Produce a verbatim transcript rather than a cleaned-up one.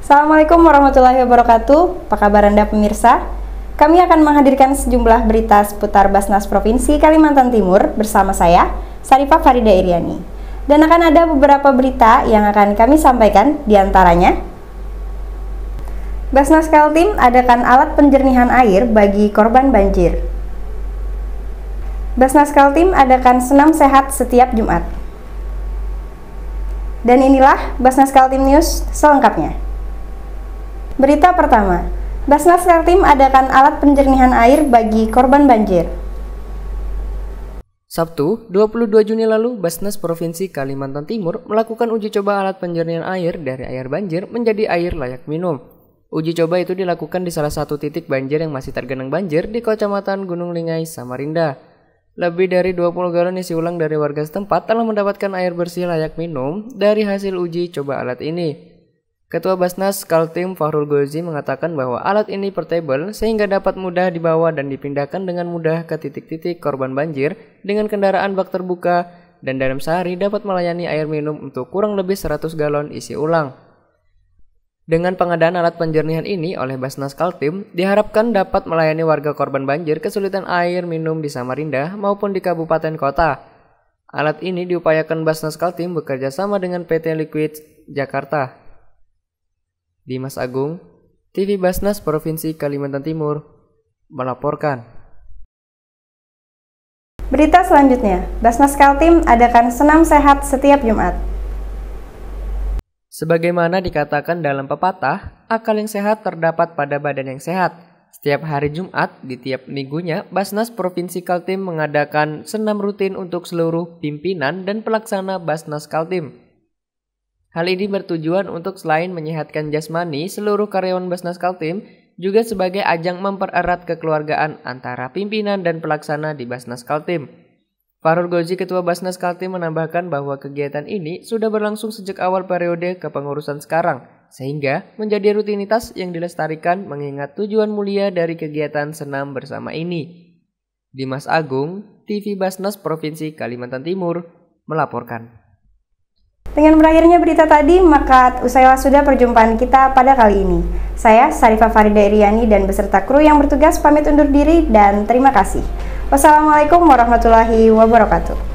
Assalamualaikum warahmatullahi wabarakatuh. Apa kabar Anda pemirsa? Kami akan menghadirkan sejumlah berita seputar Basnas Provinsi Kalimantan Timur bersama saya, Sarifah Farida Iriani. Dan akan ada beberapa berita yang akan kami sampaikan, diantaranya Basnas Kaltim adakan alat penjernihan air bagi korban banjir. Basnas Kaltim adakan senam sehat setiap Jumat. Dan inilah Basnas Kaltim News selengkapnya. Berita pertama, Basnas Kaltim adakan alat penjernihan air bagi korban banjir. Sabtu, dua puluh dua Juni lalu, Basnas Provinsi Kalimantan Timur melakukan uji coba alat penjernihan air dari air banjir menjadi air layak minum. Uji coba itu dilakukan di salah satu titik banjir yang masih tergenang banjir di Kecamatan Gunung Linggai, Samarinda. Lebih dari dua puluh galon isi ulang dari warga setempat telah mendapatkan air bersih layak minum dari hasil uji coba alat ini. Ketua Basnas Kaltim Fahrul Gozi mengatakan bahwa alat ini portable sehingga dapat mudah dibawa dan dipindahkan dengan mudah ke titik-titik korban banjir dengan kendaraan bak terbuka dan dalam sehari dapat melayani air minum untuk kurang lebih seratus galon isi ulang. Dengan pengadaan alat penjernihan ini oleh Basnas Kaltim, diharapkan dapat melayani warga korban banjir kesulitan air minum di Samarinda maupun di kabupaten kota. Alat ini diupayakan Basnas Kaltim bekerja sama dengan P T Liquid Jakarta. Dimas Agung, T V Basnas Provinsi Kalimantan Timur, melaporkan. Berita selanjutnya, Basnas Kaltim adakan senam sehat setiap Jumat. Sebagaimana dikatakan dalam pepatah, akal yang sehat terdapat pada badan yang sehat. Setiap hari Jumat di tiap minggunya, Basnas Provinsi Kaltim mengadakan senam rutin untuk seluruh pimpinan dan pelaksana Basnas Kaltim. Hal ini bertujuan untuk selain menyehatkan jasmani seluruh karyawan Basnas Kaltim, juga sebagai ajang mempererat kekeluargaan antara pimpinan dan pelaksana di Basnas Kaltim. Fahrul Gozi, Ketua Basnas Kaltim, menambahkan bahwa kegiatan ini sudah berlangsung sejak awal periode kepengurusan sekarang, sehingga menjadi rutinitas yang dilestarikan mengingat tujuan mulia dari kegiatan senam bersama ini. Dimas Agung, T V Basnas Provinsi Kalimantan Timur, melaporkan. Dengan berakhirnya berita tadi, maka usailah sudah perjumpaan kita pada kali ini. Saya, Sarifah Farida Iriani, dan beserta kru yang bertugas pamit undur diri dan terima kasih. Wassalamualaikum warahmatullahi wabarakatuh.